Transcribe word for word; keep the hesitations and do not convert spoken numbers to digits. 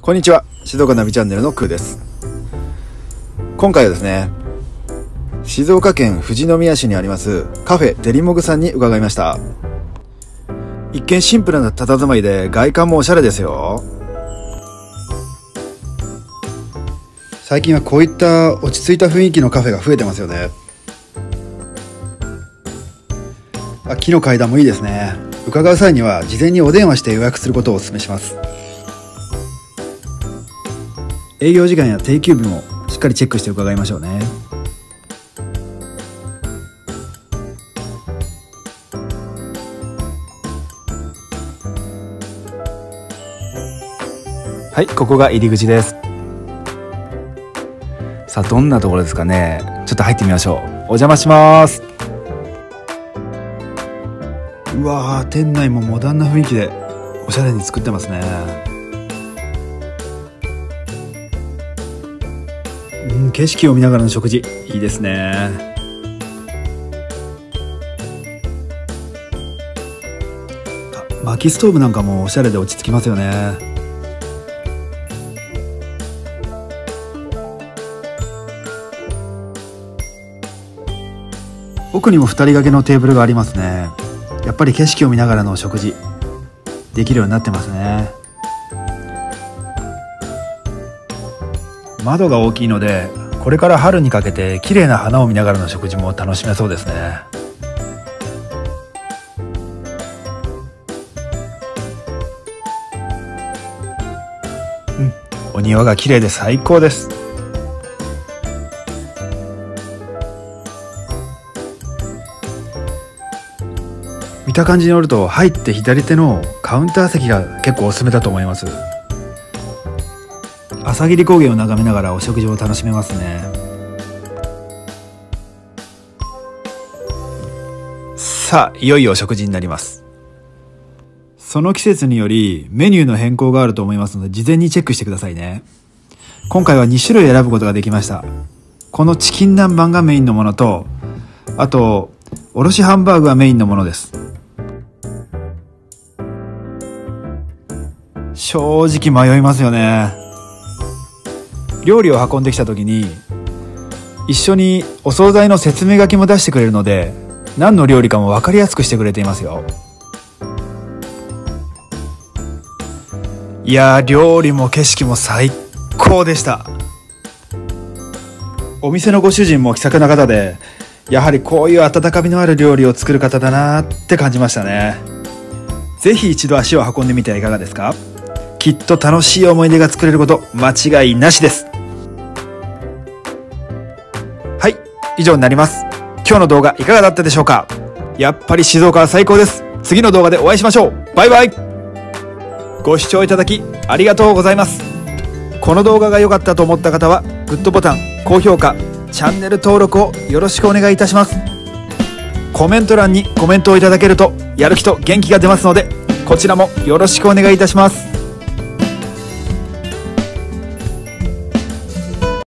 こんにちは、静岡ナビチャンネルのくーです。今回はですね、静岡県富士宮市にありますカフェデリモグさんに伺いました。一見シンプルな佇まいで外観もおしゃれですよ。最近はこういった落ち着いた雰囲気のカフェが増えてますよね。あ、木の階段もいいですね。伺う際には事前にお電話して予約することをお勧めします。営業時間や定休日もしっかりチェックして伺いましょうね。はい、ここが入り口です。さあ、どんなところですかね。ちょっと入ってみましょう。お邪魔します。うわー、店内もモダンな雰囲気でおしゃれに作ってますね。うん、景色を見ながらの食事いいですね。あ、薪ストーブなんかもおしゃれで落ち着きますよね。奥にもふたり掛けのテーブルがありますね。やっぱり景色を見ながらの食事できるようになってますね。窓が大きいので、これから春にかけて綺麗な花を見ながらの食事も楽しめそうですね。うん、お庭が綺麗で最高です。見た感じによると、入って左手のカウンター席が結構おすすめだと思います。朝霧高原を眺めながらお食事を楽しめますね。さあ、いよいよお食事になります。その季節によりメニューの変更があると思いますので、事前にチェックしてくださいね。今回はに種類選ぶことができました。このチキン南蛮がメインのものと、あとおろしハンバーグがメインのものです。正直迷いますよね。料理を運んできた時に一緒にお惣菜の説明書きも出してくれるので、何の料理かも分かりやすくしてくれていますよ。いやー、料理も景色も最高でした。お店のご主人も気さくな方で、やはりこういう温かみのある料理を作る方だなって感じましたね。ぜひ一度足を運んでみてはいかがですか？きっと楽しい思い出が作れること間違いなしです。はい、以上になります。今日の動画いかがだったでしょうか？やっぱり静岡は最高です。次の動画でお会いしましょう。バイバイ。ご視聴いただきありがとうございます。この動画が良かったと思った方はグッドボタン、高評価、チャンネル登録をよろしくお願いいたします。コメント欄にコメントをいただけるとやる気と元気が出ますので、こちらもよろしくお願いいたします。